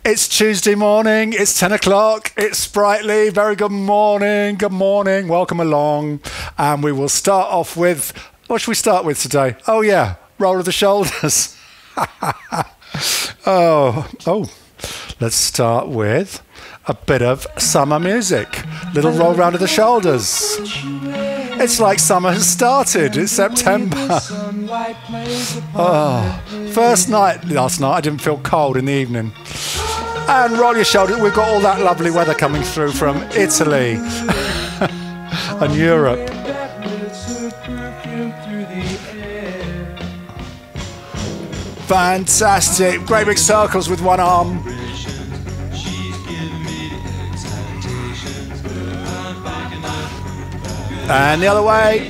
It's Tuesday morning, it's 10 o'clock, it's Spritely, very good morning, welcome along. And we will start off with, what should we start with today? Oh yeah, roll of the shoulders. Let's start with a bit of summer music. Little roll round of the shoulders. It's like summer has started, it's September. First night last night, I didn't feel cold in the evening. And roll your shoulders. We've got all that lovely weather coming through from Italy and Europe. Fantastic. Great big circles with one arm. And the other way.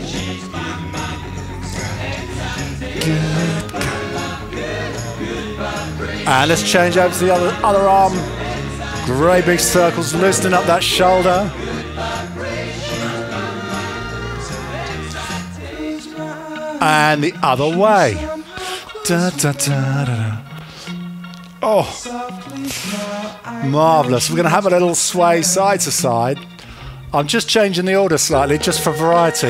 And let's change over to the other arm. Great big circles, loosening up that shoulder. And the other way. Da, da, da, da, da. Oh, marvellous. We're going to have a little sway side to side. I'm just changing the order slightly, just for variety.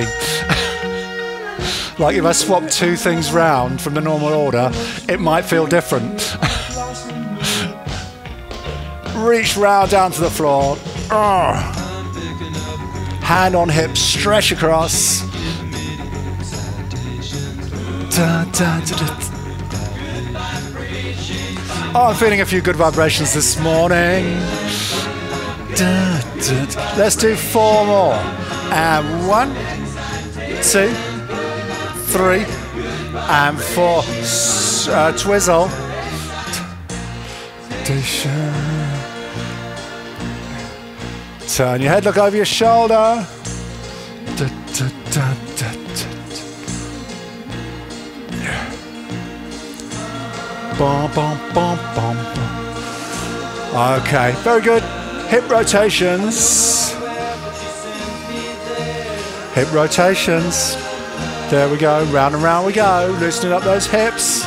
Like if I swap two things round from the normal order, it might feel different. Reach round down to the floor. Hand on hip, stretch across. Oh, I'm feeling a few good vibrations this morning. Let's do 4 more. And 1, 2, 3, and 4. Twizzle. Turn your head, look over your shoulder. Bom, bom, bom, bom, bom. Okay, very good. Hip rotations. Hip rotations. There we go, round and round we go. Loosening up those hips.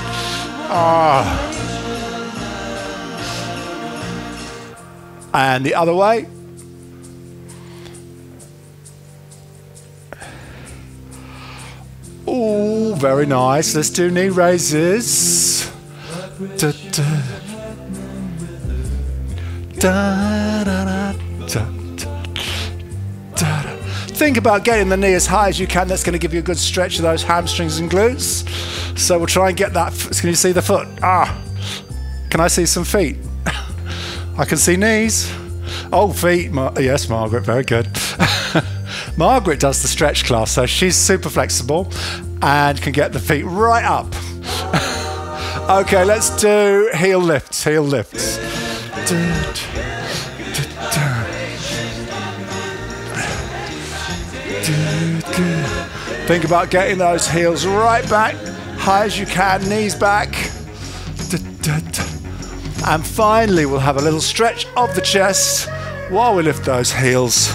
And the other way. Oh, very nice. Let's do knee raises. Da, da. Da, da, da, da, da. Think about getting the knee as high as you can. That's going to give you a good stretch of those hamstrings and glutes. So we'll try and get that. Can you see the foot? Can I see some feet? I can see knees. Oh, feet. Yes, Margaret, very good. Margaret does the stretch class, so she's super flexible and can get the feet right up. Okay, let's do heel lifts, heel lifts. Think about getting those heels right back, high as you can, knees back. And finally, we'll have a little stretch of the chest while we lift those heels.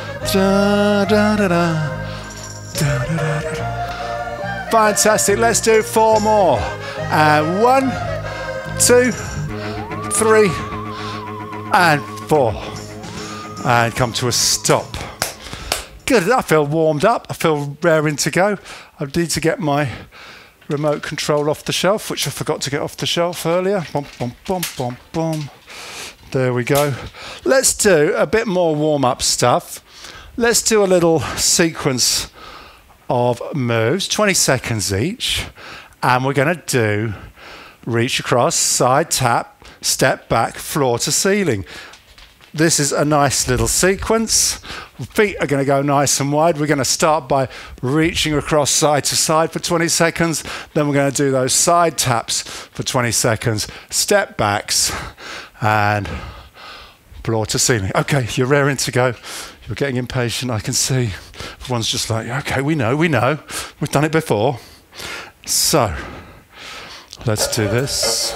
Fantastic, let's do 4 more. And 1, 2, 3, and 4. And come to a stop. Good, I feel warmed up. I feel raring to go. I need to get my remote control off the shelf, which I forgot to get off the shelf earlier. Bom, bom, bom, bom, bom. There we go. Let's do a bit more warm-up stuff. Let's do a little sequence of moves, 20 seconds each. And we're going to do reach across, side tap, step back, floor to ceiling. This is a nice little sequence. Feet are going to go nice and wide. We're going to start by reaching across side to side for 20 seconds. Then we're going to do those side taps for 20 seconds. Step backs and floor to ceiling. Okay, you're raring to go. You're getting impatient, I can see. Everyone's just like, okay, we know. We've done it before. So, let's do this.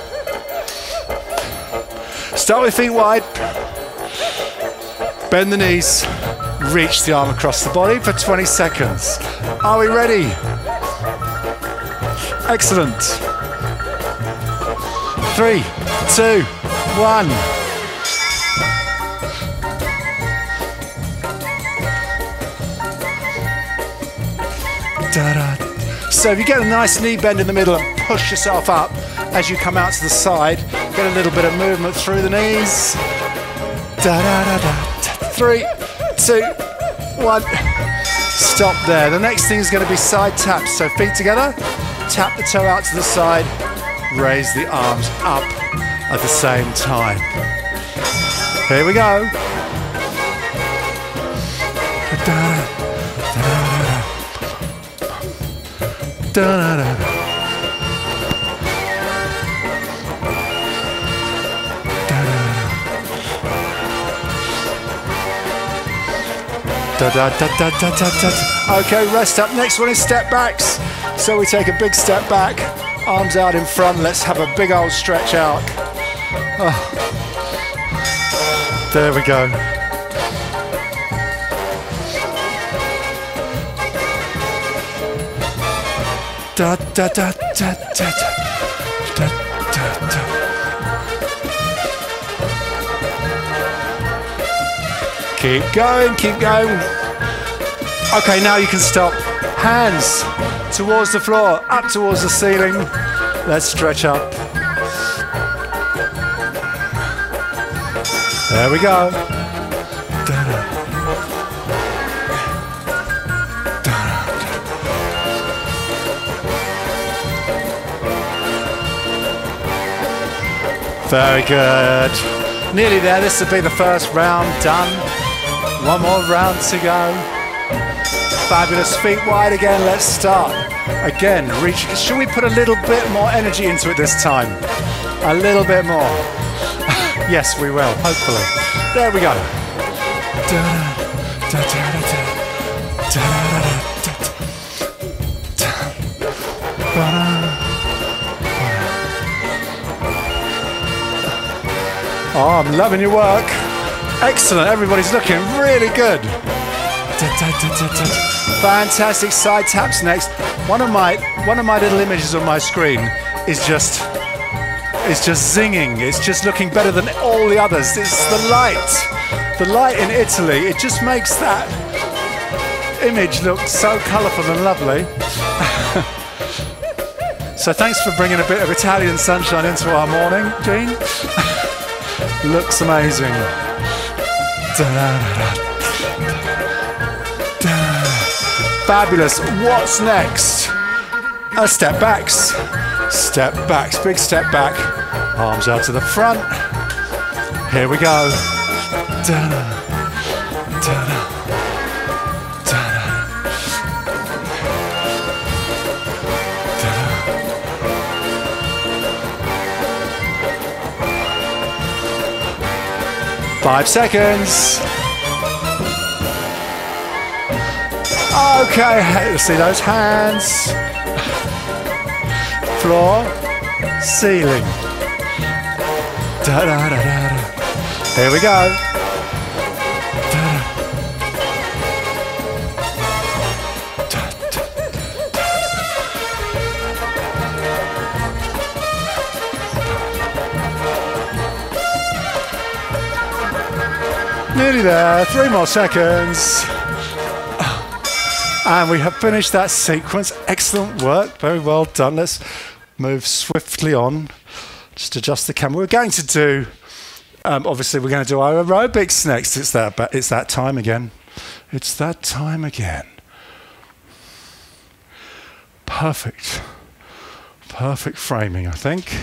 Start with feet wide. Bend the knees. Reach the arm across the body for 20 seconds. Are we ready? Excellent. 3, 2, 1. So if you get a nice knee bend in the middle and push yourself up as you come out to the side, get a little bit of movement through the knees. 3, 2, 1. Stop there. The next thing is going to be side taps. So feet together, tap the toe out to the side, raise the arms up at the same time. Here we go. Okay, rest up. Next one is step backs. So we take a big step back, arms out in front. Let's have a big old stretch out. Oh. There we go. Da, da, da, da, da, da, da, da. Keep going, keep going. Okay, now you can stop. Hands towards the floor, up towards the ceiling. Let's stretch up. There we go. Very good. Nearly there. This will be the first round done. One more round to go. Fabulous. Feet wide again. Let's start. Again, reach. Should we put a little bit more energy into it this time? A little bit more. Yes, we will. Hopefully. There we go. Oh, I'm loving your work. Excellent. Everybody's looking really good. Fantastic. Side taps next. One of my little images on my screen is just zinging. It's just looking better than all the others. It's the light. The light in Italy. It just makes that image look so colourful and lovely. So thanks for bringing a bit of Italian sunshine into our morning, Jean. Looks amazing. Fabulous. What's next? Step backs. Step backs. Big step back. Arms out to the front. Here we go. 5 seconds. Okay, see those hands. Floor, ceiling. Da, da, da, da, da. Here we go. Nearly there, 3 more seconds. And we have finished that sequence. Excellent work, very well done. Let's move swiftly on. Just adjust the camera. We're going to do, obviously we're going to do our aerobics next. It's that time again. It's that time again. Perfect. Perfect framing, I think.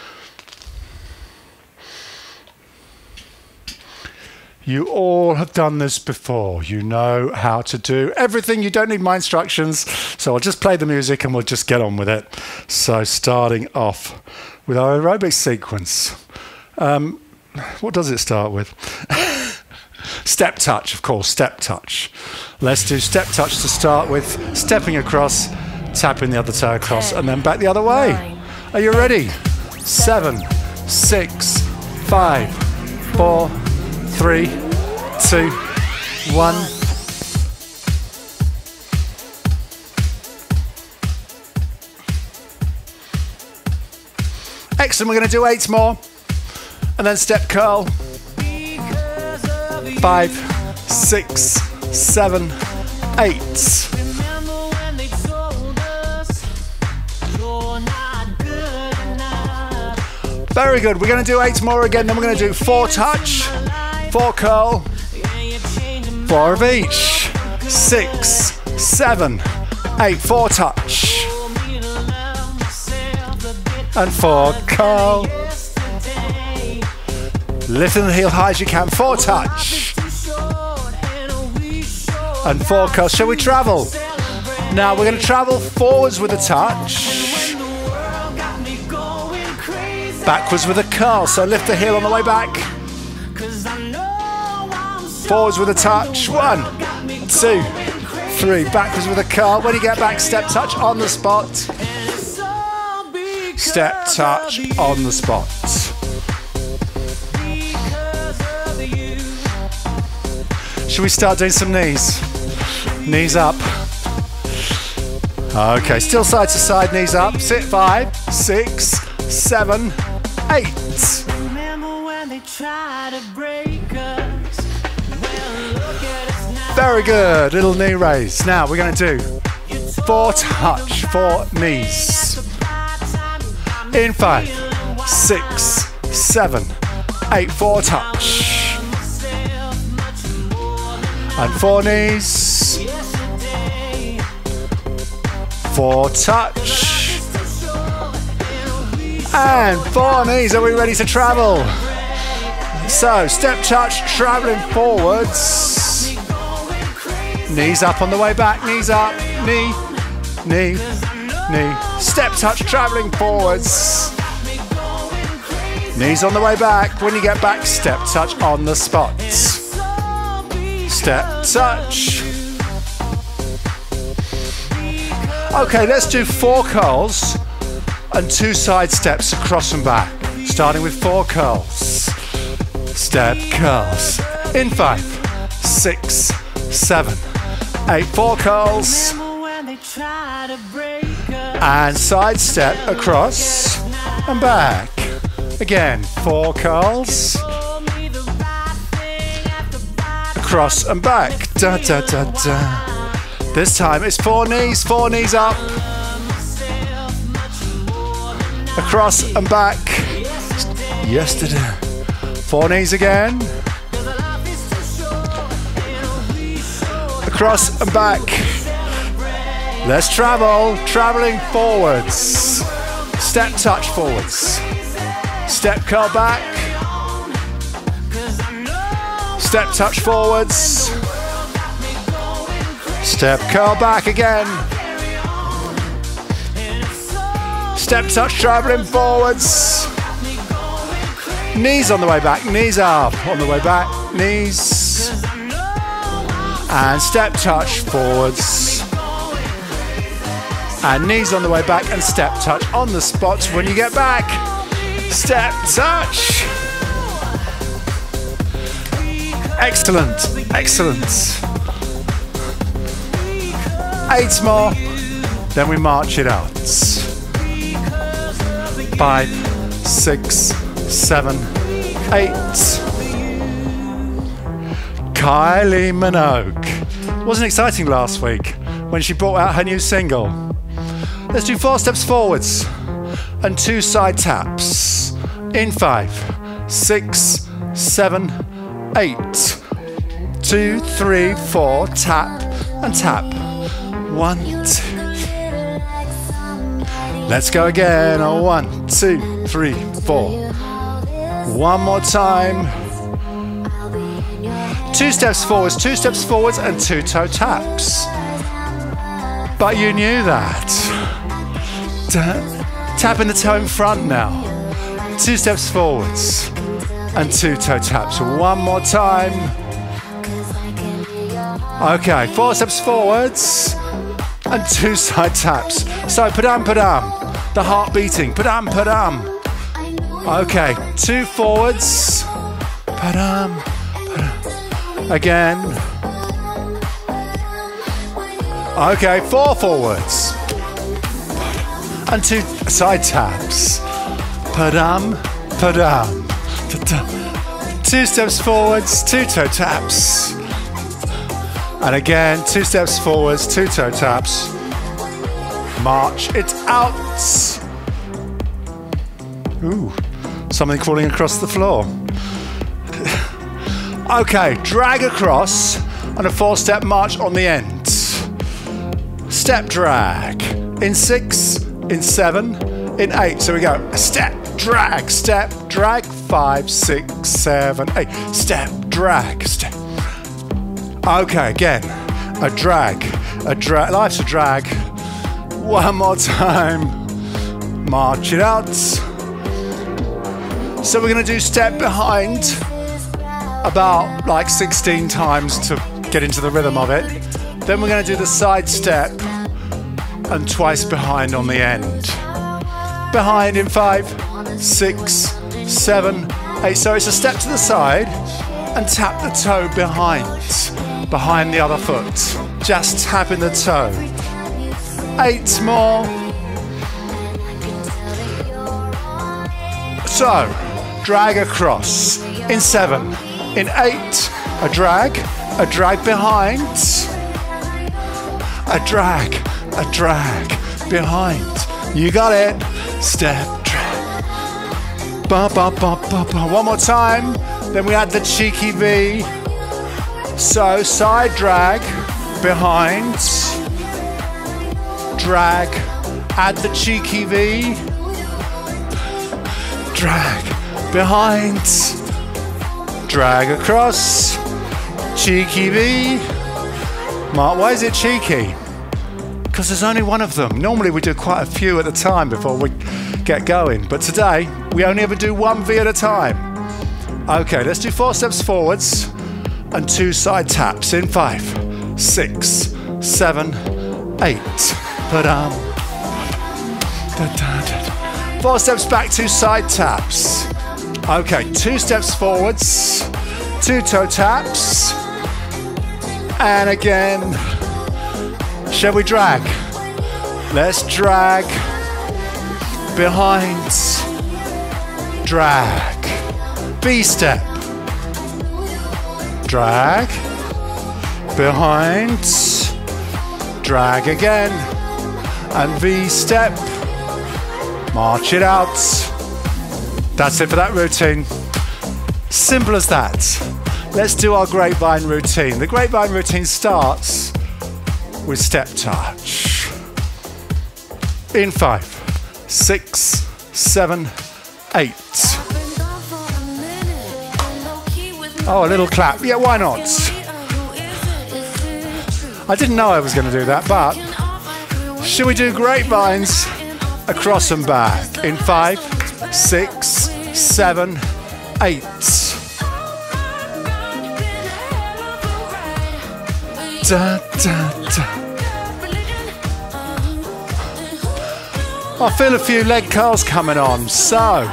You all have done this before. You know how to do everything. You don't need my instructions. So I'll just play the music and we'll just get on with it. So starting off with our aerobics sequence. What does it start with? Step touch, of course, step touch. Let's do step touch to start with. Stepping across, tapping the other toe across, 10, and then back the other way. 9, Are you ready? 7, 6, 5, 4, 3, 2, 1. Excellent, we're going to do 8 more. And then step curl. 5, 6, 7, 8. Very good. We're going to do 8 more again. Then we're going to do 4 touch, 4 curl, 4 of each. 6, 7, 8. 4 touch. And 4 curl. Lifting the heel high as you can. 4 touch. And 4 curl. Shall we travel? Now we're going to travel forwards with a touch. Backwards with a curl, so lift the heel on the way back. Forwards with a touch. 1, 2, 3. Backwards with a curl. When you get back, step touch on the spot. Step touch on the spot. Should we start doing some knees? Knees up. Okay, still side to side, knees up. Sit 5, 6, 7, 8. Very good, little knee raise. Now we're going to do 4 touch, 4 knees. In 5, 6, 7, 8, 4 touch. And 4 knees. 4 touch. And 4 knees. Are we ready to travel? So step touch, traveling forwards. Knees up on the way back. Knees up. Knee, knee, knee. Step touch, traveling forwards. Knees on the way back. When you get back, step touch on the spot. Step touch. Okay, let's do 4 curls and 2 side steps across and back. Starting with 4 curls. Step curls. In 5, 6, 7, 8. 4 curls. And side step across and back. Again, 4 curls. Across and back. Da, da, da, da. This time it's 4 knees up. Across and back. Yesterday. 4 knees again. Across and back. Let's travel. Traveling forwards. Step touch forwards. Step curl back. Step touch forwards. Step curl back again. Step touch traveling forwards. Knees on the way back, knees up on the way back, knees. And step touch forwards. And knees on the way back and step touch on the spots when you get back. Step touch. Excellent, excellent. 8 more, then we march it out. 5, 6, 7, 8. Kylie Minogue. Wasn't exciting last week when she brought out her new single. Let's do 4 steps forwards and 2 side taps. In 5, 6, 7, 8. 2, 3, 4, tap and tap. 1, 2. Let's go again. 1, 2, 3, 4. One more time. 2 steps forwards, 2 steps forwards and 2 toe taps. But you knew that. Tapping the toe in front now. 2 steps forwards and 2 toe taps. One more time. Okay, 4 steps forwards and 2 side taps. So padam padam, the heart beating, padam padam. Okay, 2 forwards, padam padam. Again. Okay, 4 forwards and 2 side taps. Padam padam. 2 steps forwards, 2 toe taps. And again, 2 steps forwards, 2 toe taps. March it out. Ooh, something crawling across the floor. Okay, drag across and a 4-step march on the end. Step drag. In 6, in 7, in 8. So we go step, drag, 5, 6, 7, 8. Step, drag, step. Okay, again, a drag, life's a drag. One more time. March it out. So we're going to do step behind about like 16 times to get into the rhythm of it. Then we're going to do the side step and twice behind on the end. Behind in 5, 6, 7, 8. So it's a step to the side and tap the toe behind the other foot. Just tapping the toe. 8 more. So, drag across. In 7, in 8, a drag behind. A drag behind. You got it. Step, drag. Ba, ba, ba, ba, ba. One more time. Then we add the cheeky V. So side drag behind. Drag. Add the cheeky V. Drag behind. Drag across. Cheeky V. Mark, why is it cheeky? Because there's only one of them. Normally we do quite a few at a time before we get going, but today we only ever do 1 V at a time. Okay, let's do 4 steps forwards and 2 side taps in 5, 6, 7, 8. 4 steps back, 2 side taps. Okay, 2 steps forwards, 2 toe taps, and again. Shall we drag? Let's drag. Behind. Drag. V step. Drag. Behind. Drag again. And V step. March it out. That's it for that routine. Simple as that. Let's do our grapevine routine. The grapevine routine starts with step touch. In 5, 6, 7, 8. Oh, a little clap. Yeah, why not? I didn't know I was going to do that, but should we do grapevines across and back? In 5, 6, 7, 8. Da, da, da. I feel a few leg curls coming on. So,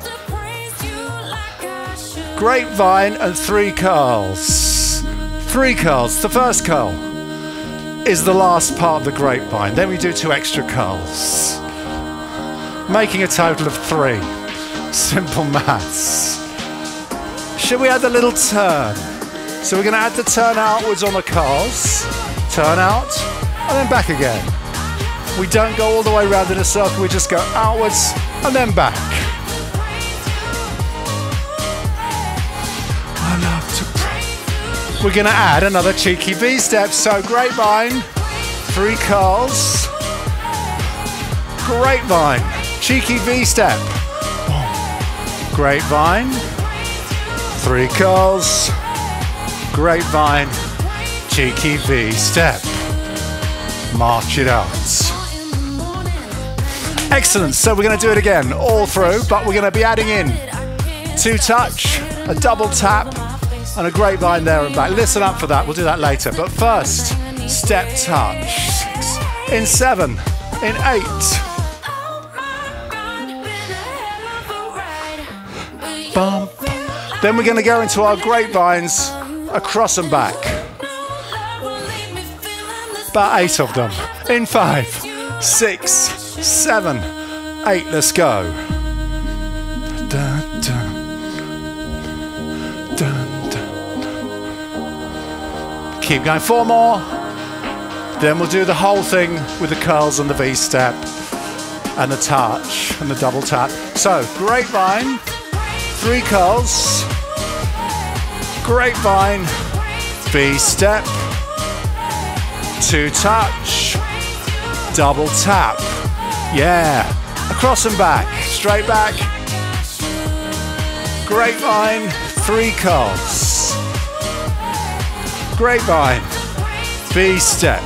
grapevine and 3 curls. 3 curls. The first curl is the last part of the grapevine. Then we do 2 extra curls, making a total of 3. Simple maths. Should we add a little turn? So we're going to add the turn outwards on the curls, turn out, and then back again. We don't go all the way around in a circle, we just go outwards and then back. I love to pray. We're going to add another cheeky V step. So grapevine, 3 curls, grapevine, cheeky V step, grapevine, 3 curls, grapevine, cheeky V step. March it out. Excellent. So we're going to do it again, all through, but we're going to be adding in 2 touch, a double tap, and a grapevine there and back. Listen up for that. We'll do that later. But first, step touch. 6. In 7. In 8. Bump. Then we're going to go into our grapevines across and back. About 8 of them. In 5, 6, 7, 8. Let's go. Da, da, Keep going, 4 more. Then we'll do the whole thing with the curls and the V-step and the touch and the double tap. So, grapevine, 3 curls, grapevine, V-step, 2 touch, double tap. Yeah, across and back, straight back, grapevine, 3 curls, grapevine, V-step,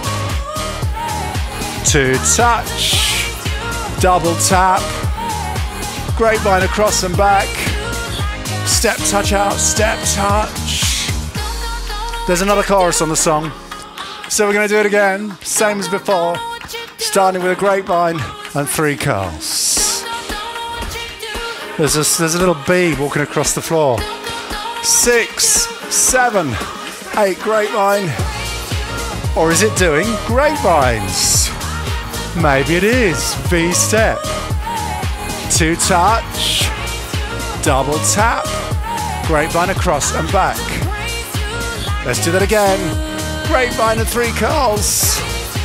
2 touch, double tap, grapevine across and back, step touch out, step touch. There's another chorus on the song, so we're going to do it again, same as before, starting with a grapevine and 3 curls. There's a little bee walking across the floor. 6, 7, 8 grapevine. Or is it doing grapevines? Maybe it is. V-step, 2 touch, double tap, grapevine across and back. Let's do that again. Grapevine and 3 curls.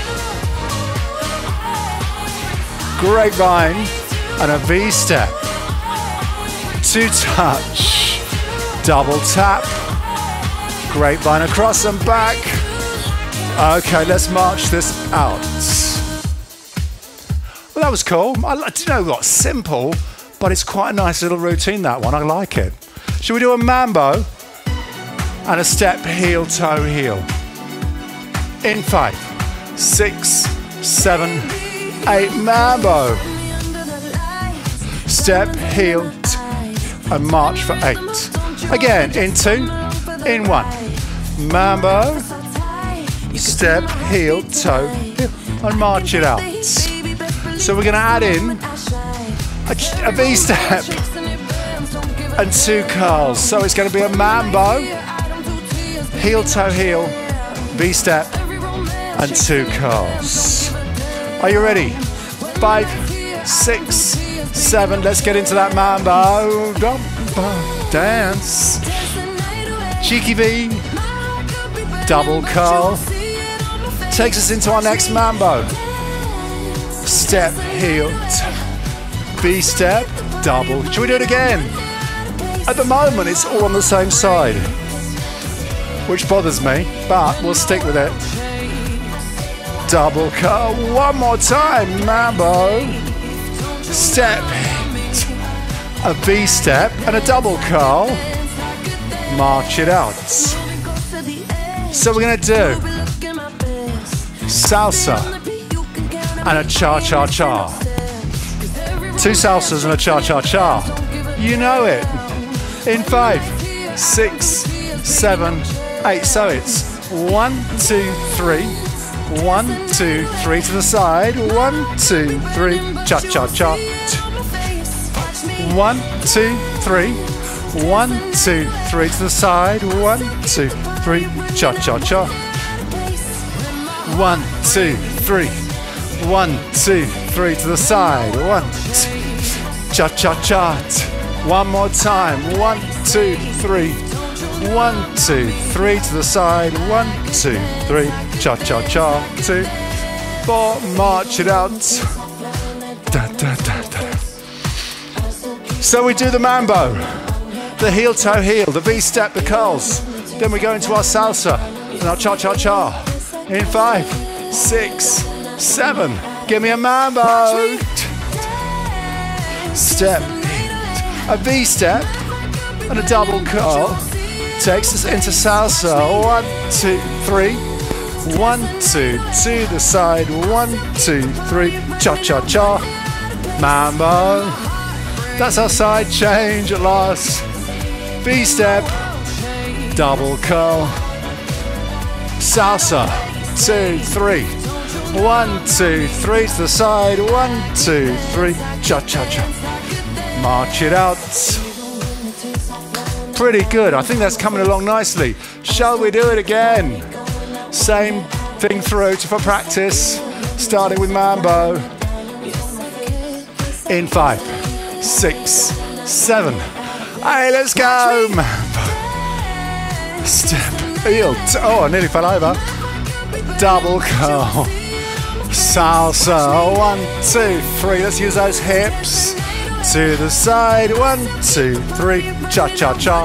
Grapevine and a V-step, 2 touch, double tap, grapevine across and back. Okay, let's march this out. Well, that was cool. Do you know what? Simple, but it's quite a nice little routine, that one. I like it. Should we do a mambo and a step, heel, toe, heel? In 5, 6, 7, 8, mambo. Step, heel, and march for 8. Again, in 2, in 1. Mambo, step, heel, toe, heel, and march it out. So we're going to add in a V-step and 2 curls. So it's going to be a mambo, heel, toe, heel, V-step, and 2 curls. Are you ready? 5, 6, 7. Let's get into that mambo. Dance. Cheeky V. Double curl. Takes us into our next mambo. Step, heel, V-step, double. Should we do it again? At the moment, it's all on the same side, which bothers me, but we'll stick with it. Double curl. One more time. Mambo. Step, a V-step, and a double curl. March it out. So we're going to do salsa and a cha-cha-cha. 2 salsas and a cha-cha-cha. You know it. In 5, 6, 7, 8. So it's 1, 2, 3. 1, 2, 3 to the side. 1, 2, 3. Cha-cha-cha. 1, 2, 3. 1, 2, 3 to the side. 1, 2, 3. Cha-cha-cha. 1, 2, 3. 1, 2, 3 to the side. 1, 2. Cha-cha-cha. One more time. 1, 2, 3. 1, 2, 3 to the side. 1, 2, 3. Cha-cha-cha. 2, 4. March it out. Da, da, da, da. So we do the mambo, the heel, toe, heel, the V-step, the curls. Then we go into our salsa and our cha-cha-cha. In 5, 6, 7. Give me a mambo. Step, a V-step, and a double curl. Takes us into salsa. 1, 2, 3. 1, 2, 2 the side. 1, 2, 3. Cha-cha-cha. Mambo. That's our side change at last. V-step. Double curl. Salsa. 2, 3. 1, 2, 3 to the side. 1, 2, 3. Cha-cha-cha. March it out. Pretty good. I think that's coming along nicely. Shall we do it again? Same thing through for practice. Starting with mambo. In 5, 6, 7. Hey, let's go. Mambo. Step. heel, oh, I nearly fell over. Double curl. Salsa, 1, 2, 3. Let's use those hips. To the side, 1, 2, 3. Cha-cha-cha.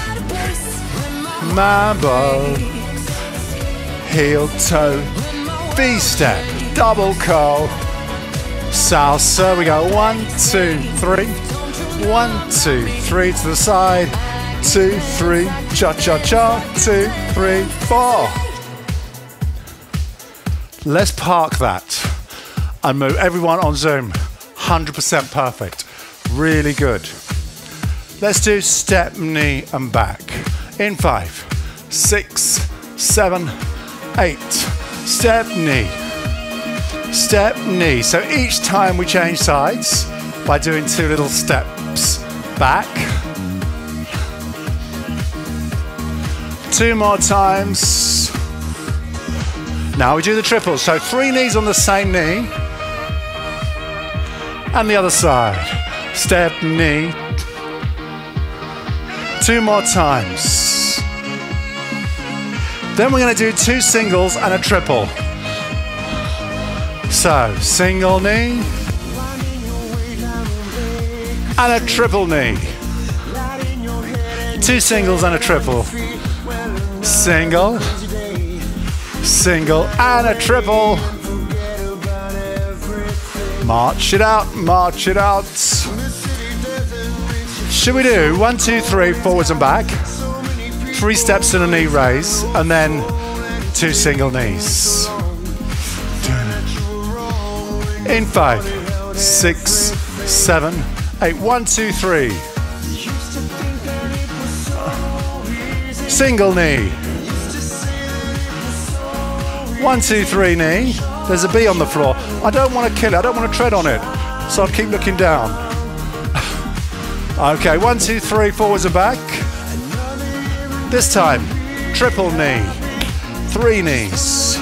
Mambo. Heel, toe. V-step. Double curl. Salsa. We go 1, 2, 3. 1, 2, 3 to the side. 2, 3. Cha-cha-cha. 2, 3, 4. Let's park that and move everyone on Zoom. 100% perfect. Really good. Let's do step, knee and back. In 5, 6, 7, 8. Step, knee. Step, knee. So each time we change sides by doing 2 little steps back. 2 more times. Now we do the triples. So 3 knees on the same knee. And the other side. Step, knee. 2 more times. Then we're going to do 2 singles and a triple. So, single knee. And a triple knee. 2 singles and a triple. Single. Single and a triple. March it out, march it out. Should we do 1, 2, 3, forwards and back, 3 steps and a knee raise, and then 2 single knees. In 5, 6, 7, 8, 1, 2, 3. Single knee. 1, 2, 3 knee. There's a bee on the floor. I don't want to kill it. I don't want to tread on it. So I'll keep looking down. Okay, 1, 2, 3, forwards and back. This time, triple knee. 3 knees.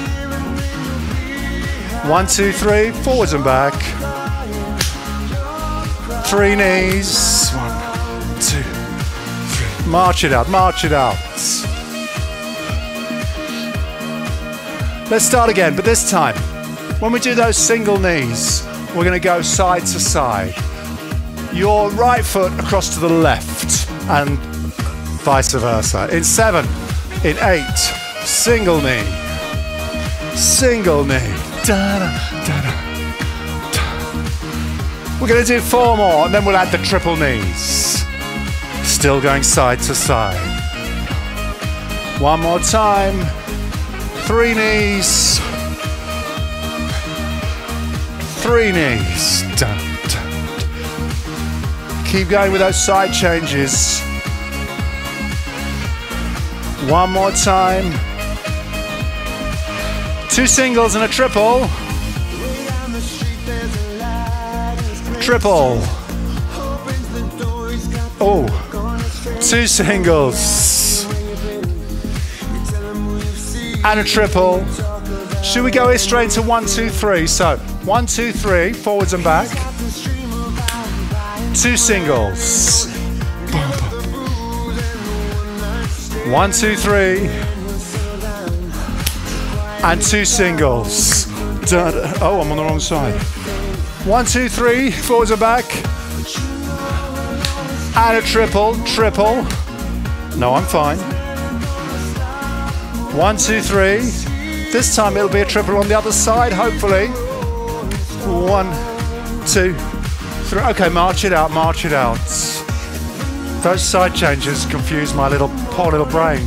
1, 2, 3, forwards and back. 3 knees. 1, 2, 3. March it out, march it out. Let's start again, but this time, when we do those single knees, we're going to go side to side. Your right foot across to the left and vice versa. In 7, in 8, single knee, single knee. Da, da, da, da. We're going to do 4 more and then we'll add the triple knees. Still going side to side. 1 more time. 3 knees. 3 knees. Dun, dun, dun. Keep going with those side changes. 1 more time. 2 singles and a triple. Triple. Oh. 2 singles. And a triple. Should we go straight to 1, 2, 3? So 1, 2, 3, forwards and back. 2 singles. 1, 2, 3. And 2 singles. Oh, I'm on the wrong side. 1, 2, 3, forwards and back. And a triple, triple. No, I'm fine. 1, 2, 3. This time it'll be a triple on the other side, hopefully. 1, 2, 3. Okay, march it out, march it out. Those side changes confuse my poor little brain.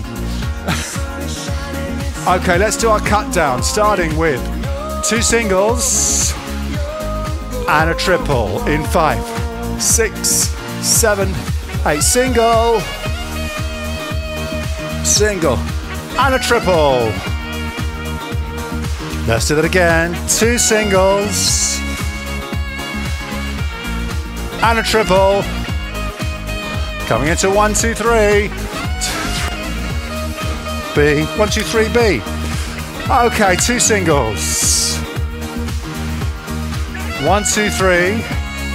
Okay, let's do our cut down, starting with 2 singles and a triple in 5, 6, 7, 8. Single, single, and a triple. Let's do that again. 2 singles and a triple. Coming into 1, 2, 3. B. 1, 2, 3, B. Okay, 2 singles. 1, 2, 3.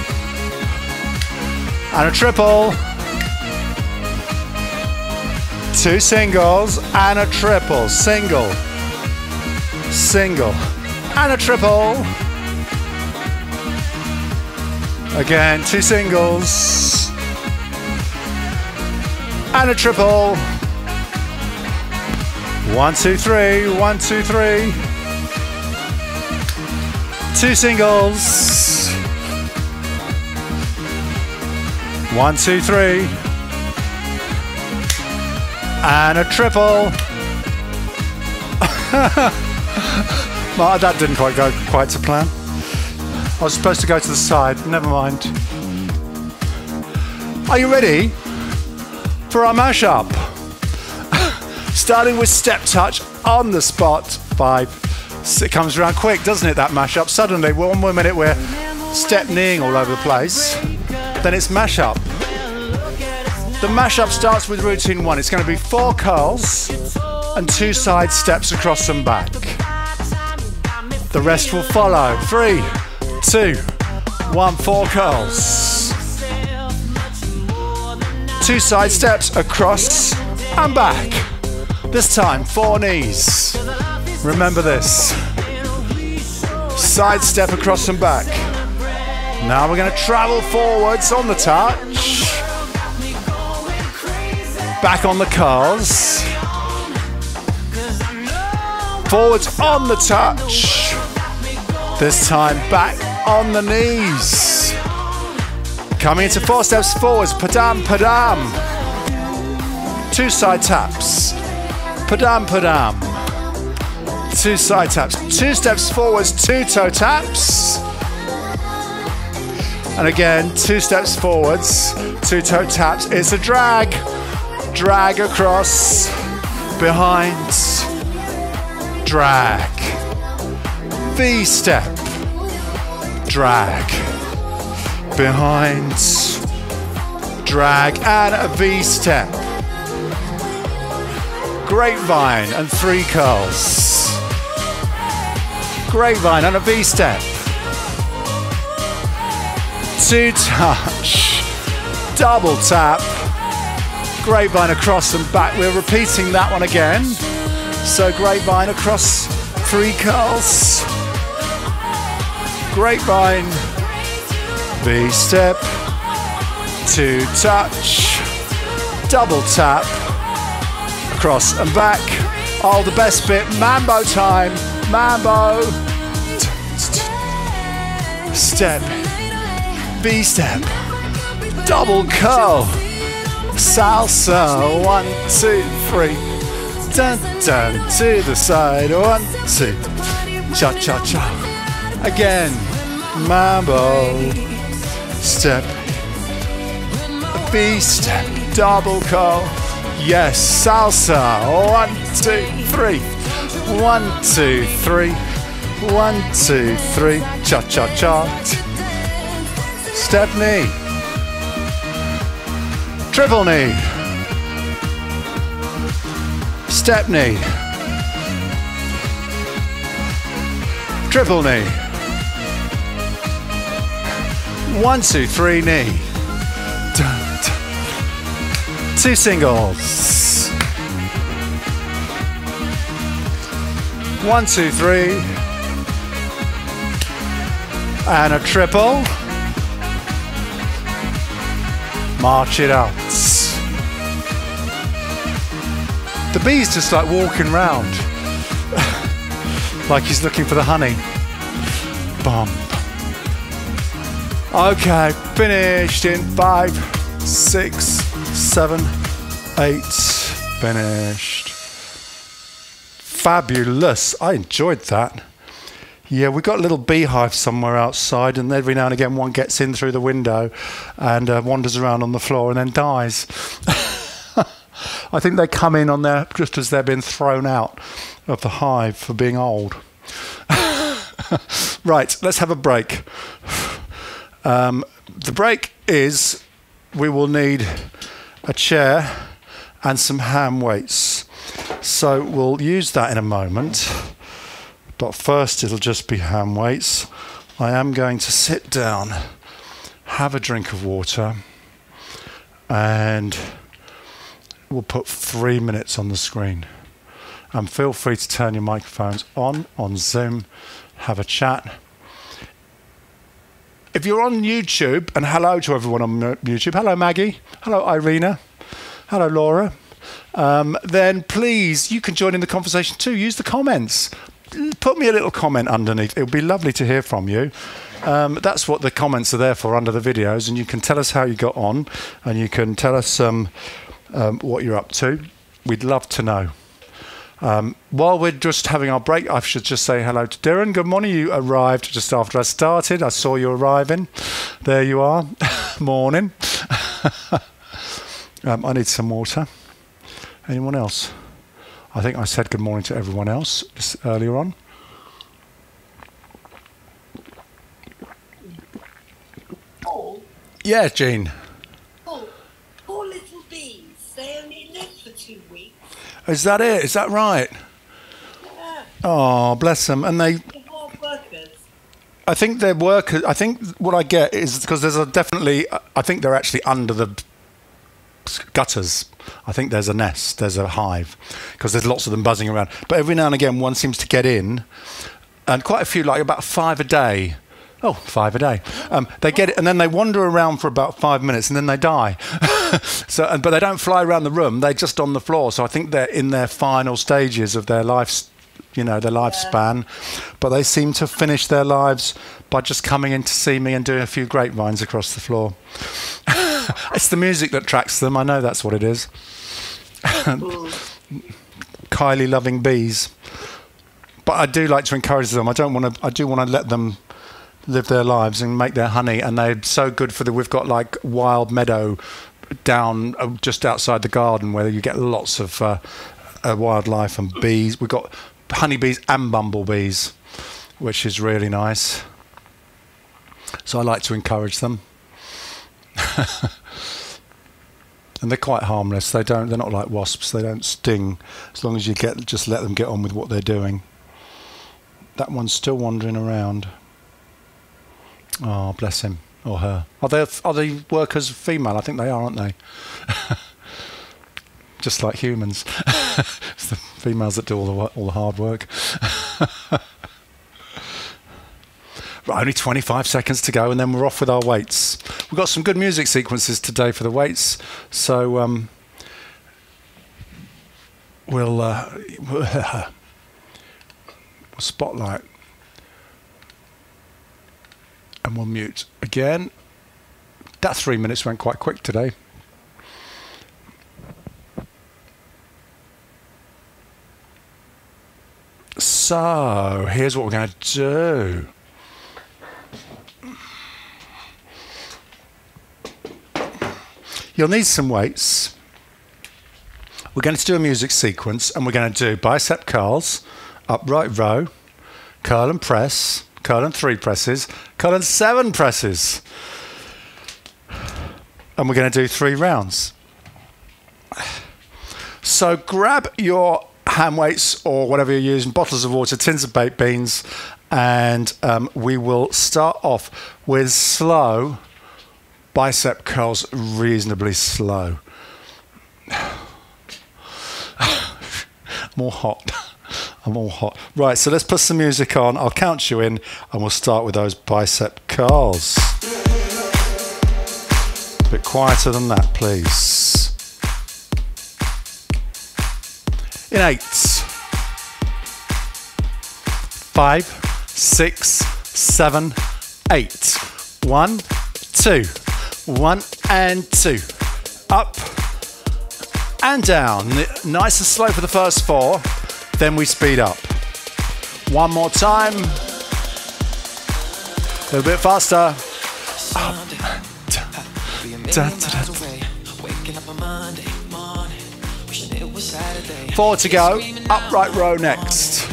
And a triple. 2 singles and a triple. Single, single, and a triple. Again, 2 singles and a triple. 1, 2, 3, 1, 2, 3. 2 singles. 1, 2, 3. And a triple. Well, that didn't quite go to plan. I was supposed to go to the side, never mind. Are you ready for our mashup? Starting with step touch on the spot. 5. It comes around quick, doesn't it, that mashup? Suddenly, 1 more minute we're step kneeing all over the place. Then it's mashup. The mashup starts with routine 1. It's going to be 4 curls and 2 side steps across and back. The rest will follow. 3, 2, 1, 4 curls. 2 side steps across and back. This time, 4 knees. Remember this. Side step across and back. Now we're going to travel forwards on the touch. Back on the curls. Forwards on the touch. This time back on the knees. Coming into 4 steps forwards. Padam, padam. 2 side taps. Padam, padam. 2 side taps. 2 steps forwards, 2 toe taps. And again, 2 steps forwards, 2 toe taps. It's a drag. Drag across, behind, drag. V step, drag, behind, drag, and a V step. Grapevine and 3 curls. Grapevine and a V step. 2 touch, double tap. Grapevine across and back. We're repeating that one again. So grapevine across, 3 curls. Grapevine, V step, 2 touch, double tap, across and back. Oh, the best bit, mambo time, mambo. Step, V step, double curl. Salsa, 1, 2, 3. Dun, dun, to the side, 1, 2. Cha, cha, cha. Again, mambo. Step, B step, double curl. Yes, salsa, 1, 2, 3. 1, 2, 3. 1, 2, 3. Cha, cha, cha. Step knee. Triple knee, step knee, triple knee, 1, 2, 3 knee, 2 singles, 1, 2, 3, and a triple. March it out. The bee's just like walking round. Like he's looking for the honey. Bum. Okay, finished in 5, 6, 7, 8. Finished. Fabulous. I enjoyed that. Yeah, we've got a little beehive somewhere outside, and every now and again one gets in through the window and wanders around on the floor and then dies. I think they come in on there just as they're being thrown out of the hive for being old. Right, let's have a break. The break is we will need a chair and some ham weights. So we'll use that in a moment. But first it'll just be hand weights. I am going to sit down, have a drink of water, and we'll put 3 minutes on the screen. And feel free to turn your microphones on Zoom, have a chat. If you're on YouTube, and hello to everyone on YouTube, hello Maggie, hello Irina, hello Laura, then please, you can join in the conversation too. Use the comments. Put me a little comment underneath. It would be lovely to hear from you. That's what the comments are there for, under the videos, and you can tell us how you got on, and you can tell us what you're up to. We'd love to know. While we're just having our break, I should just say hello to Darren. Good morning. You arrived just after I started. I saw you arriving. There you are. Morning. I need some water. Anyone else? I think I said good morning to everyone else just earlier on. Paul? Yeah, Jean. Paul, poor little bees. They only live for 2 weeks. Is that it? Is that right? Yeah. Oh, bless them. And They're hard workers. I think they're workers. I think what I get is because there's definitely, I think they're actually under the gutters. I think there's a nest, there's a hive, because there's lots of them buzzing around. But every now and again, one seems to get in, and quite a few, like about 5 a day. Oh, 5 a day. They get it, and then they wander around for about 5 minutes, and then they die. But they don't fly around the room; they're just on the floor. So I think they're in their final stages of their life, their lifespan. But they seem to finish their lives by just coming in to see me and doing a few grapevines across the floor. It's the music that attracts them. I know that's what it is. Kylie loving bees. But I do like to encourage them. I do want to let them live their lives and make their honey, and they're so good for we've got like wild meadow down just outside the garden where you get lots of wildlife and bees. We've got honeybees and bumblebees, which is really nice. So I like to encourage them. And they're quite harmless. They're not like wasps. They don't sting as long as you just let them get on with what they're doing. That one's still wandering around. Oh, bless him or her. Are the workers female? I think they are, aren't they? Just like humans. It's the females that do all the hard work. Right, only 25 seconds to go, and then we're off with our weights. We've got some good music sequences today for the weights, so we'll spotlight, and we'll mute again. That 3 minutes went quite quick today. So here's what we're going to do. You'll need some weights. We're going to do a music sequence, and we're going to do bicep curls, upright row, curl and press, curl and 3 presses, curl and 7 presses. And we're going to do 3 rounds. So grab your hand weights or whatever you're using, bottles of water, tins of baked beans, and we will start off with slow bicep curls, reasonably slow. I'm all hot. I'm all hot. Right, so let's put some music on. I'll count you in, and we'll start with those bicep curls. A bit quieter than that, please. In 8. 5, 6, 7, 8. 1, 2. 1 and 2. Up and down. Nice and slow for the first 4. Then we speed up. One more time. A little bit faster. Up. 4 to go. Upright row next.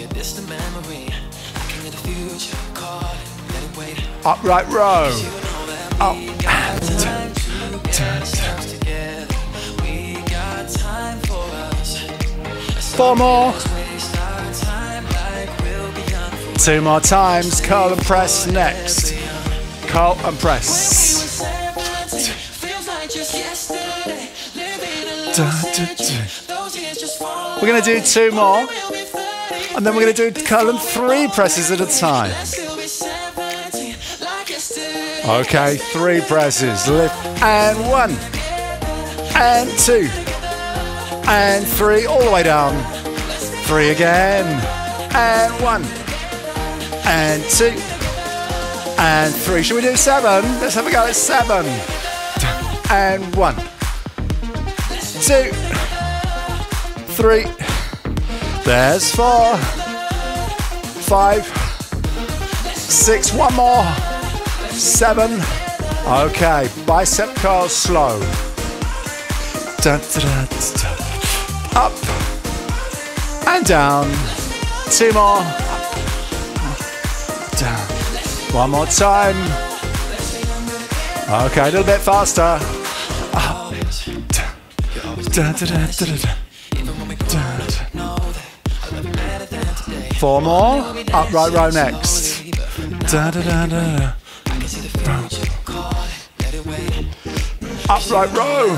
Upright row. Up and down. 4 more. 2 more times. Curl and press next. Curl and press. We're going to do 2 more. And then we're going to do curl and 3 presses at a time. Okay, 3 presses. Lift and 1 and 2 and 3 all the way down. 3 again and 1 and 2 and 3. Should we do 7? Let's have a go at 7 and 1, 2, 3. There's 4, 5, 6. One more. 7. Okay, bicep curls slow. Up and down. 2 more. Up, down. One more time. Okay, a little bit faster. Up. 4 more. Upright row next. Upright row.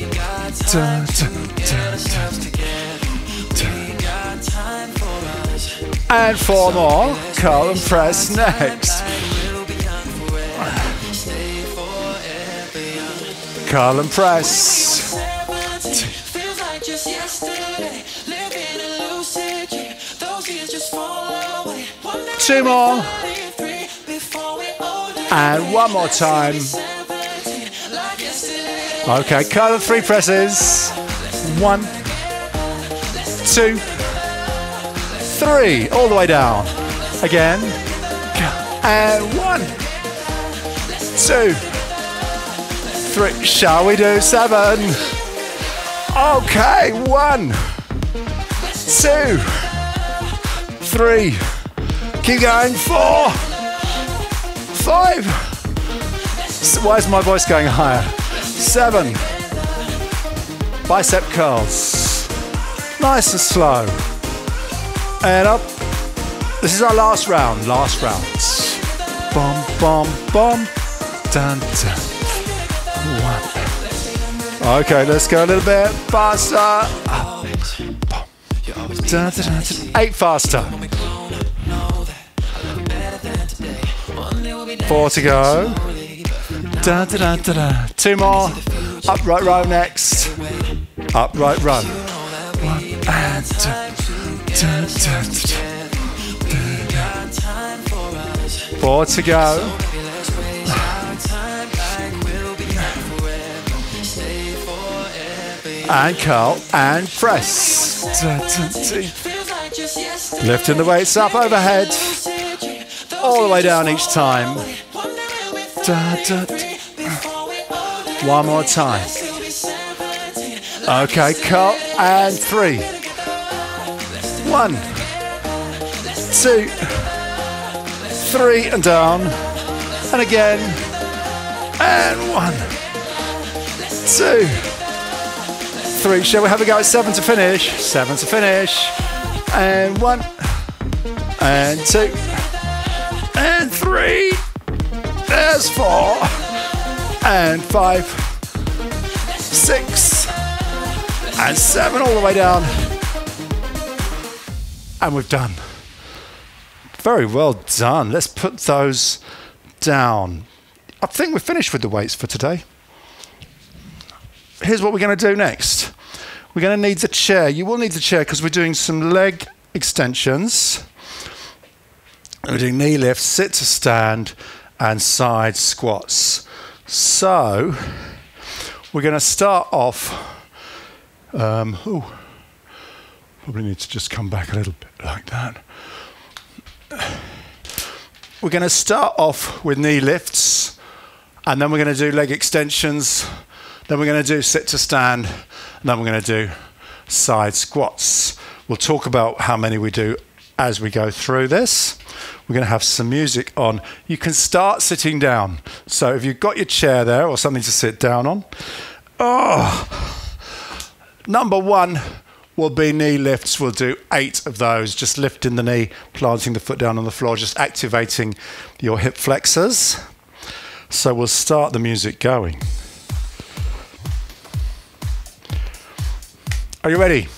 And 4 more. Curl and press next. Curl and press. 2 more. And 1 more time. Okay, curl and 3 presses. 1, 2, 3. All the way down. Again. And 1, 2, 3. Shall we do 7? Okay, 1, 2, 3. Keep going. 4, 5. Why is my voice going higher? 7. Bicep curls. Nice and slow. And up. This is our last round. Last round. Bum, bum, bum. Dun, dun. 1. Okay, let's go a little bit faster. Dun, dun, dun, dun. 8 faster. 4 to go. Da, da, da, da, da. 2 more. Upright row next. Upright run. 1 and 2. Da, da, da, da. 4 to go. And curl and press. Da, da, da. Lifting the weights up overhead. All the way down each time. Da, da, da. 1 more time. Okay, curl and 3. 1, 2, 3 and down. And again. And 1, 2, 3. Shall we have a go at 7 to finish? 7 to finish. And 1, and 2, and 3. There's 4, and 5, 6, and 7 all the way down. And we've done. Very well done. Let's put those down. I think we're finished with the weights for today. Here's what we're going to do next. We're going to need the chair. You will need the chair because we're doing some leg extensions. We're doing knee lifts, sit to stand, and side squats. So we're going to start off. Probably need to just come back a little bit like that. We're going to start off with knee lifts, and then we're going to do leg extensions. Then we're going to do sit to stand, and then we're going to do side squats. We'll talk about how many we do as we go through this. We're going to have some music on. You can start sitting down. So if you've got your chair there or something to sit down on. Number 1 will be knee lifts. We'll do 8 of those. Just lifting the knee, planting the foot down on the floor, just activating your hip flexors. So we'll start the music going. Are you ready?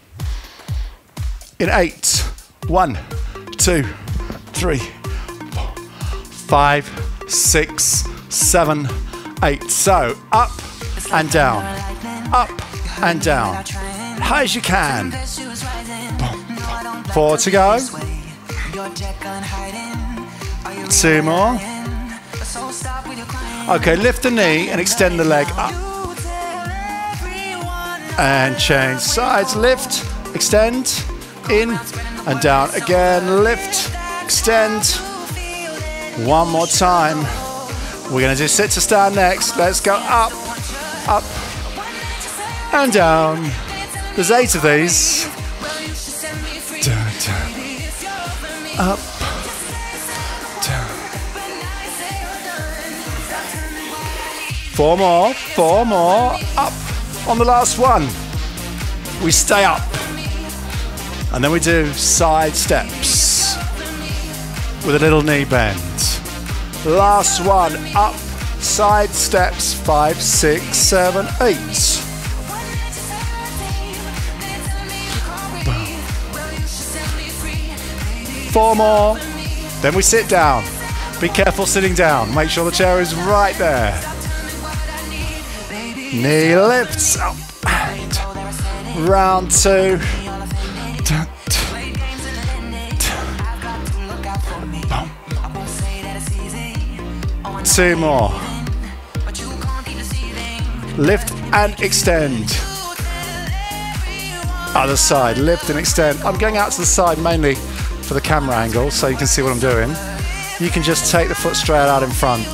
In 8, 1, 2, 3, 4, 5, 6, 7, 8. So up and down, up and down, high as you can. 4 to go. 2 more. Okay, lift the knee and extend the leg up. And change sides. Lift, extend, in and down. Again, lift, extend. One more time. We're going to do sit to stand next. Let's go up, up, and down. There's 8 of these. Down, down. Up, down. 4 more, 4 more. Up. On the last one, we stay up. And then we do side steps with a little knee bend. Last one, up, side steps, 5, 6, 7, 8. 4 more, then we sit down. Be careful sitting down. Make sure the chair is right there. Knee lifts up and round 2. 2 more. Lift and extend. Other side, lift and extend. I'm going out to the side mainly for the camera angle so you can see what I'm doing. You can just take the foot straight out in front.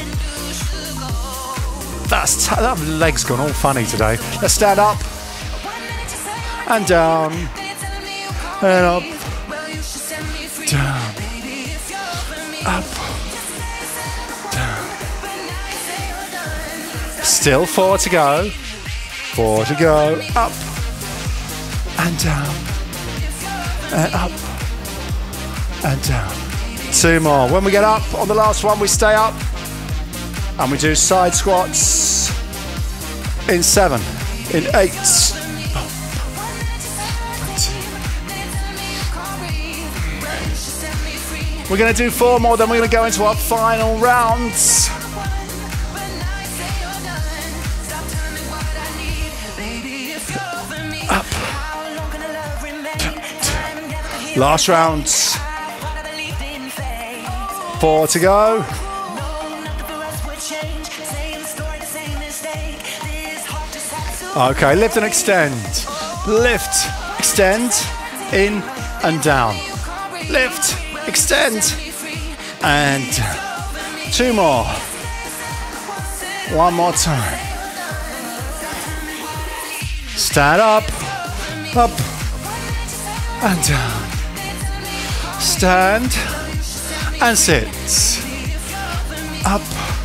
That leg's gone all funny today. Let's stand up and down and up, down, up, down. Still 4 to go. 4 to go. Up and down and up and down. 2 more. When we get up on the last one, we stay up. And we do side squats in 7, in 8. We're going to do 4 more, then we're going to go into our final rounds. Up. Last rounds. 4 to go. Okay, lift and extend. Lift, extend, in and down. Lift, extend, and 2 more. 1 more time. Stand up, up, and down. Stand and sit. Up.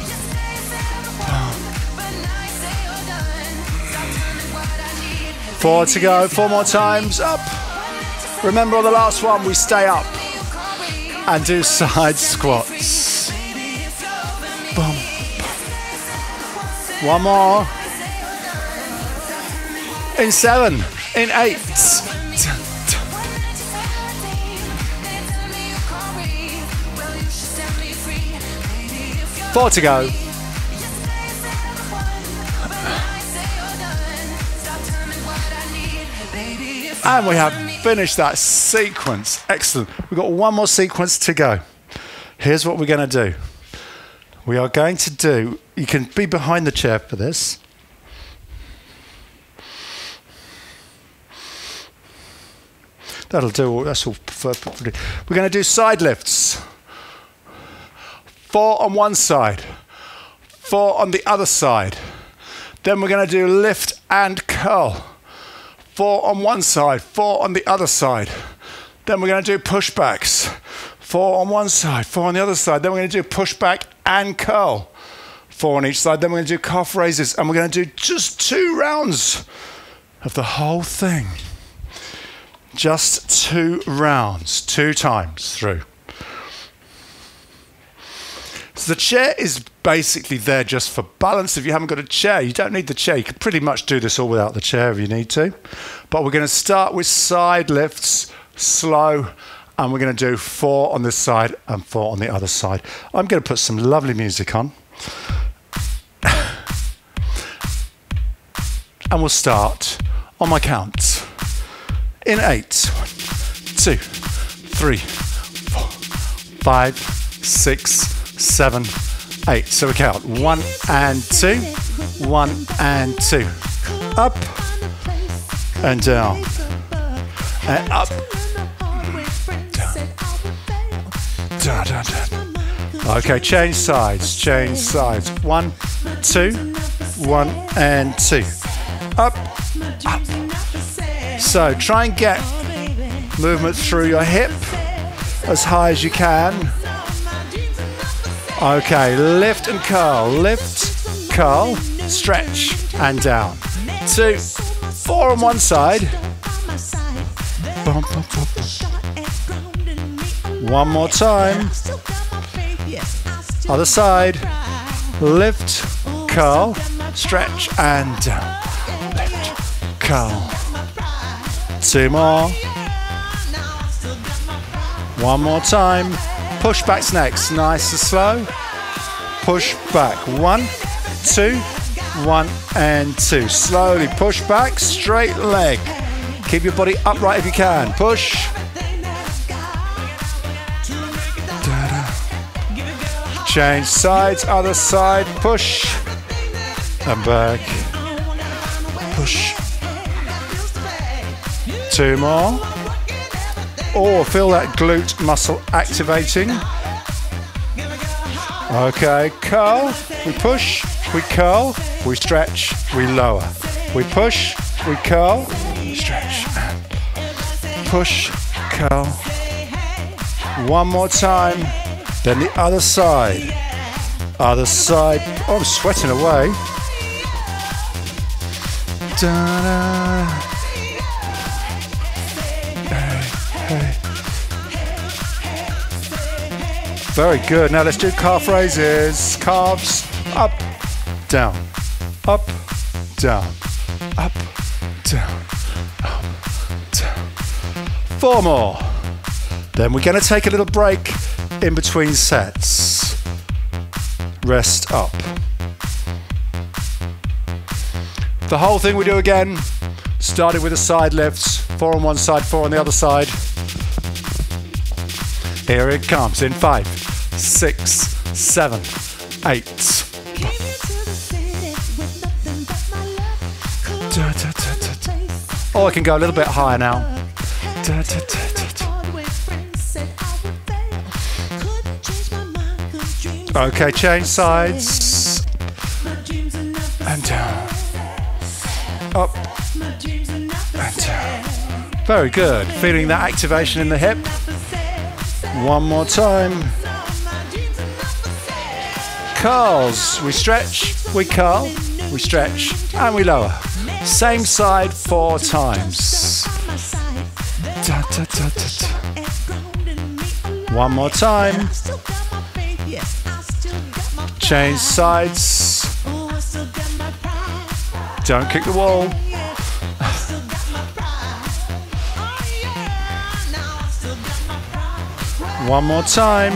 4 to go, 4 more times, up. Remember on the last one, we stay up and do side squats. Boom. 1 more. In 7, in 8. 4 to go. And we have finished that sequence. Excellent. We've got 1 more sequence to go. Here's what we're going to do. We are going to do, you can be behind the chair for this. That'll do, that's all perfectly. We're going to do side lifts. 4 on one side, 4 on the other side. Then we're going to do lift and curl. 4 on one side, 4 on the other side. Then we're going to do pushbacks. 4 on one side, 4 on the other side. Then we're going to do pushback and curl. 4 on each side. Then we're going to do calf raises. And we're going to do just 2 rounds of the whole thing. Just 2 rounds, 2 times through. So the chair is basically there just for balance. If you haven't got a chair, you don't need the chair. You can pretty much do this all without the chair if you need to. But we're going to start with side lifts, slow, and we're going to do 4 on this side and 4 on the other side. I'm going to put some lovely music on. And we'll start on my count. In 8. 2, 3, 4, 5, 6, 7, 8. So we count 1 and 2, 1 and 2. Up and down. And up. Down. Down, down, down. Okay, change sides, change sides. 1, 2, 1 and 2. Up, up. So try and get movement through your hip as high as you can. Okay, lift and curl, lift, curl, stretch and down. 2, 4 on one side. Bump, bump, bump. One more time. Other side. Lift, curl, stretch and down. Lift, curl. 2 more. One more time. Push backs next. Nice and slow. Push back. 1, 2, 1 and 2. Slowly push back. Straight leg. Keep your body upright if you can. Push. Change sides. Other side. Push. And back. Push. 2 more. Oh, feel that glute muscle activating. Okay, curl, we push, we curl, we stretch, we lower. We push, we curl, stretch, and push, curl. One more time, then the other side. Other side. Oh, I'm sweating away. Da-da. Hey. Very good. Now let's do calf raises. Calves up, down, up, down, up, down, up, down. 4 more. Then we're going to take a little break in between sets. Rest up. The whole thing we do again, starting with the side lifts. 4 on one side, 4 on the other side. Here it comes in 5, 6, 7, 8. Oh, I can go a little bit higher now. Okay, change sides. And down. Up. And down. Very good. Feeling that activation in the hip. One more time. Curls. We stretch, we curl, we stretch, and we lower. Same side 4 times. Da, da, da, da, da. One more time. Change sides. Don't kick the wall. One more time.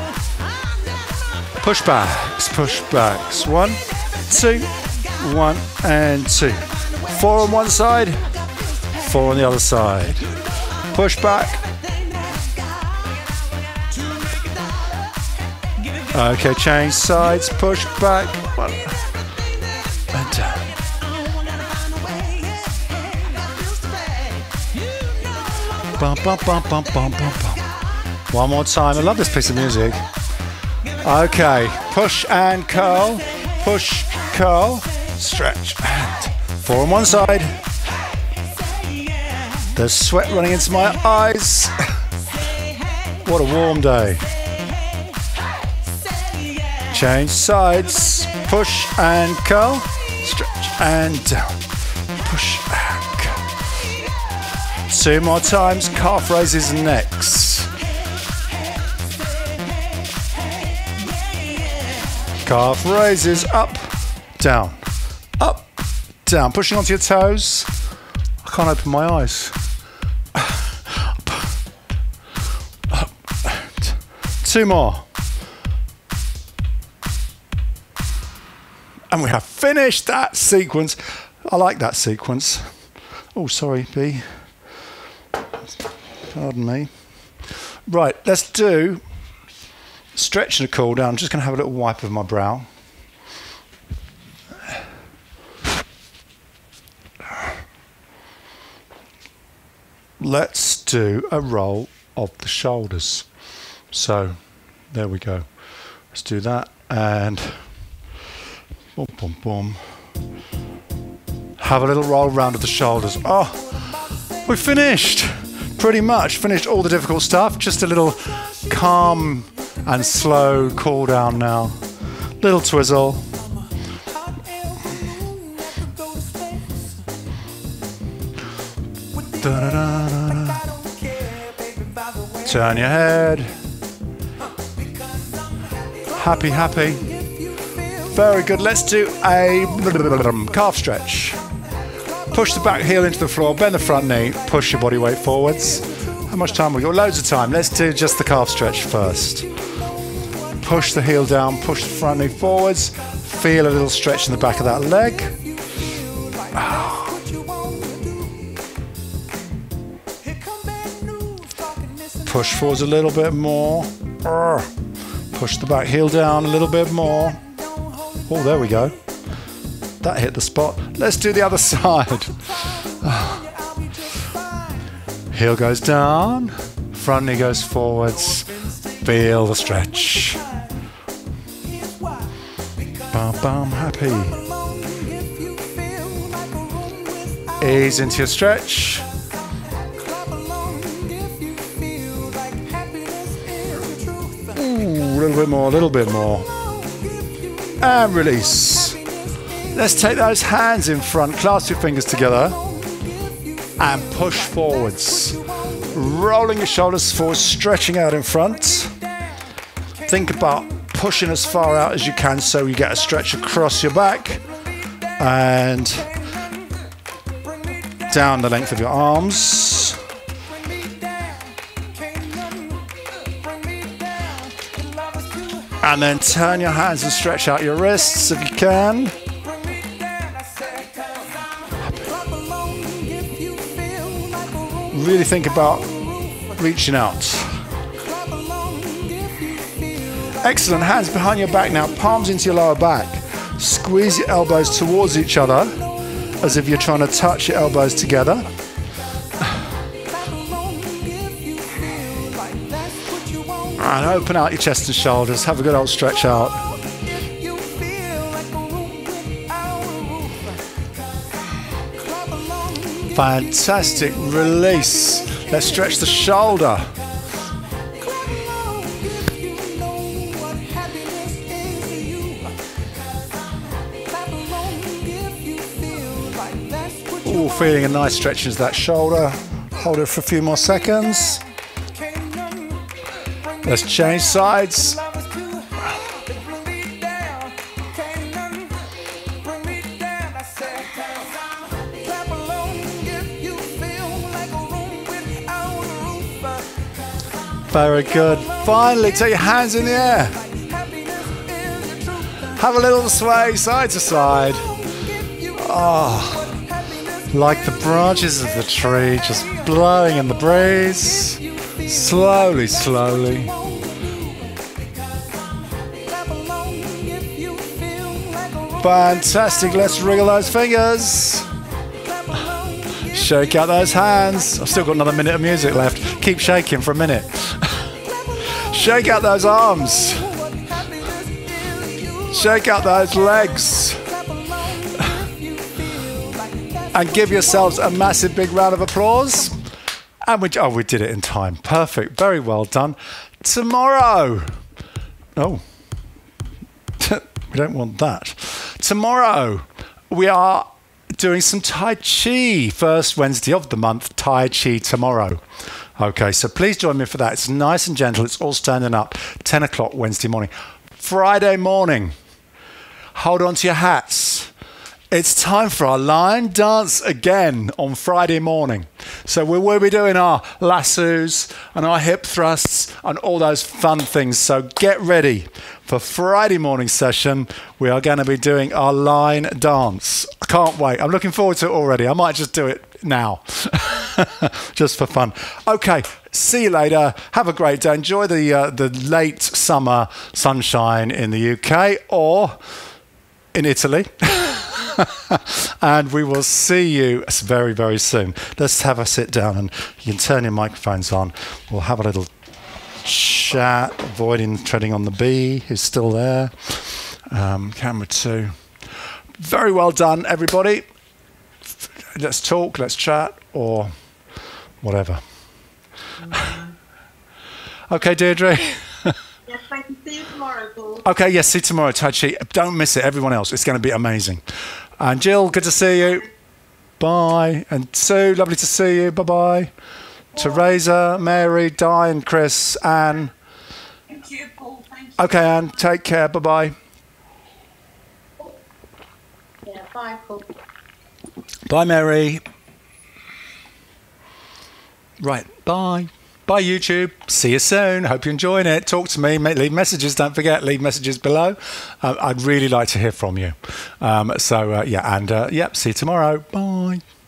Push backs, push backs. 1, 2, 1 and 2. 4 on one side, 4 on the other side. Push back. Okay, change sides, push back. 1 and down. Bum, bum, bum, bum, bum, bum, bum. One more time. I love this piece of music. Okay, push and curl, push, curl, stretch, and 4 on one side. There's sweat running into my eyes. What a warm day. Change sides, push and curl, stretch and down, push and curl. 2 more times, calf raises next. Calf raises, up, down, pushing onto your toes. I can't open my eyes. Two more. And we have finished that sequence. I like that sequence. Oh, sorry, B. Pardon me. Right, let's do stretch and a cool down. I'm just going to have a little wipe of my brow. Let's do a roll of the shoulders. So, there we go. Let's do that and boom, boom, boom. Have a little roll round of the shoulders. Oh, we finished. Pretty much finished all the difficult stuff. Just a little calm and slow cool down now. Little twizzle. Da-da-da-da-da. Turn your head. Happy, happy. Very good. Let's do a calf stretch. Push the back heel into the floor, bend the front knee, push your body weight forwards. How much time have we got? Loads of time. Let's do just the calf stretch first. Push the heel down, push the front knee forwards. Feel a little stretch in the back of that leg. Push forwards a little bit more. Push the back heel down a little bit more. Oh, there we go. That hit the spot. Let's do the other side. Heel goes down, front knee goes forwards. Feel the stretch. Bum, bum, happy. Ease into your stretch. Ooh, a little bit more. And release. Let's take those hands in front, clasp your fingers together and push forwards. Rolling your shoulders forward, stretching out in front. Think about pushing as far out as you can so you get a stretch across your back and down the length of your arms. And then turn your hands and stretch out your wrists if you can. Really think about reaching out. Excellent. Hands behind your back now, palms into your lower back. Squeeze your elbows towards each other as if you're trying to touch your elbows together. And open out your chest and shoulders. Have a good old stretch out. Fantastic. Release. Let's stretch the shoulder. Ooh, feeling a nice stretch into that shoulder. Hold it for a few more seconds. Let's change sides. Very good. Finally, take your hands in the air. Have a little sway side to side. Oh, like the branches of the tree just blowing in the breeze. Slowly, slowly. Fantastic. Let's wriggle those fingers. Shake out those hands. I've still got another minute of music left. Keep shaking for a minute. Shake out those arms. Shake out those legs. And give yourselves a massive big round of applause. And we did it in time. Perfect. Very well done. Tomorrow. Oh, we don't want that. Tomorrow, we are doing some Tai Chi. First Wednesday of the month, Tai Chi tomorrow. Okay, so please join me for that. It's nice and gentle. It's all standing up. 10 o'clock Wednesday morning. Friday morning, hold on to your hats. It's time for our line dance again on Friday morning. So we will be doing our lassos and our hip thrusts and all those fun things. So get ready for Friday morning session. We are going to be doing our line dance. I can't wait. I'm looking forward to it already. I might just do it now, just for fun. Okay, see you later. Have a great day. Enjoy the late summer sunshine in the UK or in Italy. And we will see you very, very soon. Let's have a sit down and you can turn your microphones on. We'll have a little chat, avoiding treading on the bee who's still there. Camera 2. Very well done, everybody. Let's talk, let's chat, or whatever. Okay, Deirdre. Yes, thank you. See you tomorrow, Paul. Okay, yes, see you tomorrow, Tai Chi. Don't miss it, everyone else. It's going to be amazing. And Jill, good to see you. Bye. And Sue, lovely to see you. Bye-bye. Teresa, Mary, Di, and Chris, Anne. Thank you, Paul. Thank you. Okay, Anne, take care. Bye-bye. Yeah, bye, Paul. Bye, Mary. Right, bye. Bye, YouTube. See you soon. Hope you're enjoying it. Talk to me. Leave messages. Don't forget, leave messages below. I'd really like to hear from you. Yeah, see you tomorrow. Bye.